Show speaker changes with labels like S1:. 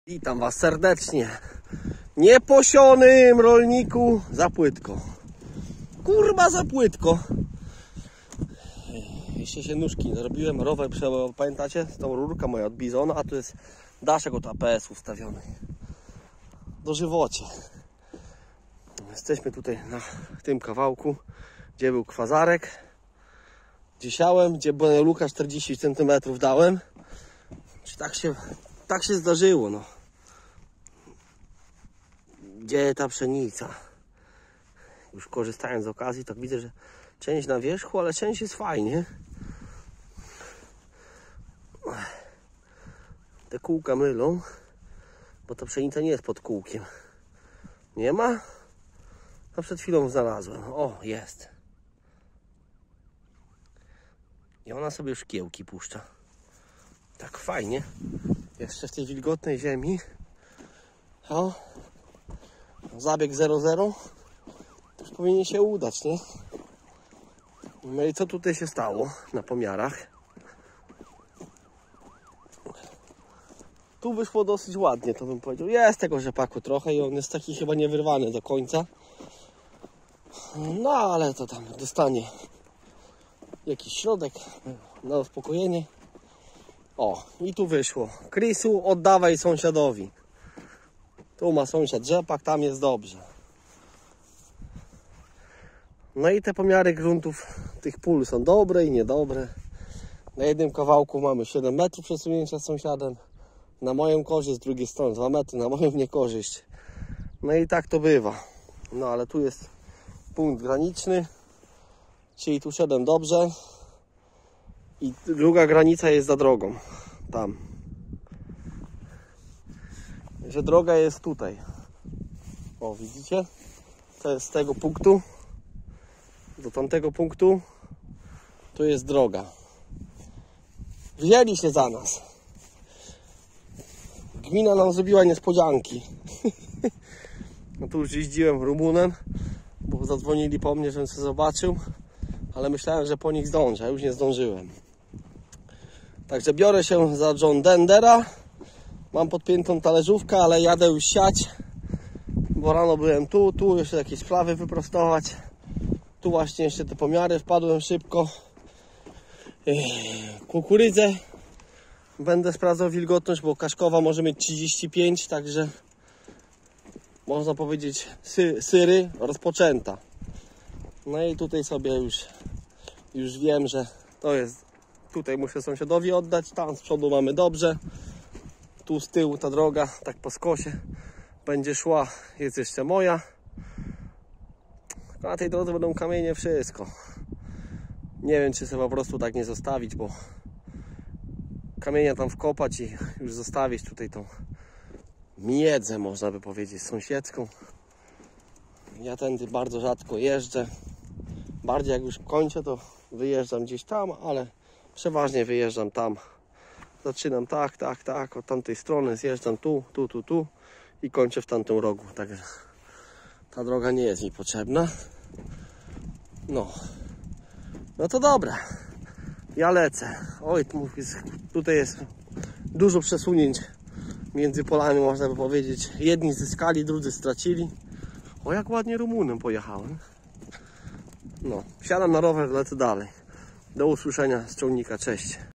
S1: Witam Was serdecznie. Nieposionym rolniku za płytko. Kurwa, za płytko. Jeszcze się nóżki zrobiłem. Rower, pamiętacie? Z tą rurka moja od Bizona, a tu jest daszek od APS ustawiony. Dożywocie. Jesteśmy tutaj na tym kawałku, gdzie był kwazarek. Gdzie siałem, gdzie była luka 40 cm dałem. Tak się zdarzyło, no. Gdzie ta pszenica? Już korzystając z okazji, tak widzę, że część na wierzchu, ale część jest fajnie. Te kółka mylą, bo ta pszenica nie jest pod kółkiem. Nie ma? A przed chwilą znalazłem. O, jest. I ona sobie szkiełki puszcza. Tak fajnie. Jeszcze w tej wilgotnej ziemi. O. Zabieg 0-0. To już powinien się udać, nie? No i co tutaj się stało na pomiarach? Tu wyszło dosyć ładnie, to bym powiedział. Jest tego rzepaku trochę i on jest taki chyba niewyrwany do końca. No ale to tam dostanie jakiś środek na uspokojenie. O, i tu wyszło. Chrisu, oddawaj sąsiadowi. Tu ma sąsiad rzepak, tam jest dobrze. No i te pomiary gruntów tych pól są dobre i niedobre. Na jednym kawałku mamy 7 metrów przesunięcia z sąsiadem. Na moją korzyść, z drugiej strony 2 metry, na moją niekorzyść. No i tak to bywa. No ale tu jest punkt graniczny, czyli tu szedłem dobrze. I druga granica jest za drogą. Tam. Że droga jest tutaj. O, widzicie? To jest z tego punktu do tamtego punktu. Tu jest droga. Wzięli się za nas. Gmina nam zrobiła niespodzianki. No tu już jeździłem Rumunem, bo zadzwonili po mnie, żebym sobie zobaczył. Ale myślałem, że po nich zdążę, a już nie zdążyłem. Także biorę się za John Dendera. Mam podpiętą talerzówkę, ale jadę już siać. Bo rano byłem tu jeszcze jakieś sprawy wyprostować. Tu właśnie jeszcze te pomiary, wpadłem szybko. Kukurydzę będę sprawdzał wilgotność, bo kaszkowa może mieć 35, także można powiedzieć syry rozpoczęta. No i tutaj sobie już wiem, że to jest, tutaj muszę sąsiadowi oddać, tam z przodu mamy dobrze. Tu z tyłu ta droga, tak po skosie będzie szła, jest jeszcze moja. Na tej drodze będą kamienie, wszystko. Nie wiem, czy sobie po prostu tak nie zostawić, bo kamienia tam wkopać i już zostawić tutaj tą miedzę, można by powiedzieć, sąsiedzką. Ja tędy bardzo rzadko jeżdżę. Bardziej jak już kończę, to wyjeżdżam gdzieś tam, ale przeważnie wyjeżdżam tam. Zaczynam tak, od tamtej strony zjeżdżam tu i kończę w tamtym rogu. Także ta droga nie jest mi potrzebna. No to dobra. Ja lecę. Oj, tutaj jest dużo przesunięć między polami, można by powiedzieć. Jedni zyskali, drudzy stracili. O, jak ładnie Rumunem pojechałem. No, wsiadam na rower, lecę dalej. Do usłyszenia z ciągnika, cześć.